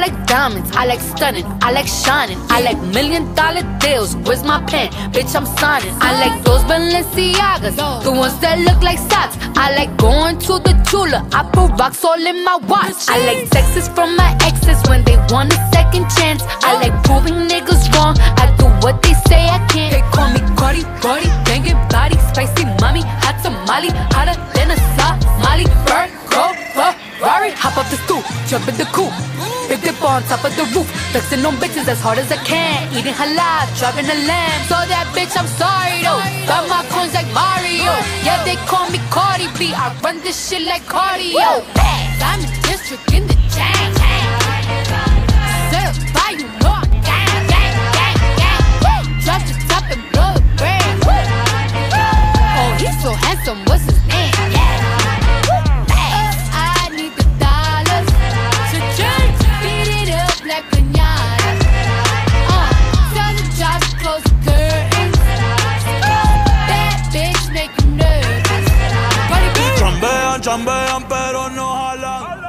like diamonds, I like stunning, I like shining, I like $1,000,000 deals. Where's my pen? Bitch, I'm signing. I like those Balenciagas, the ones that look like socks. I like going to the Tula, I put rocks all in my watch. I like texts from my exes when they want a second chance. I like proving niggas wrong, I do what they say I can't. They call me Cardi, Brody, banging body, spicy mommy, hot tamale, hotter than a Somali. Bird, go, Ferrari, hop up the stoop, jump in the coupe, big dip on top of the roof, flexing on bitches as hard as I can, eating halal, driving a lamb. So that bitch, I'm sorry though, got my coins like Mario. Yeah, they call me Cardi B, I run this shit like cardio. I'm in district in the chain. Certified, you know I'm gang, gang, gang, gang. Drop the top and blow the brand. Oh, he's so handsome, what's his name? I need the dollars to change, beat it up like piñata. Tell the job to close the curtains. That bitch make you nervous. Chambean, chambean, pero no jalan.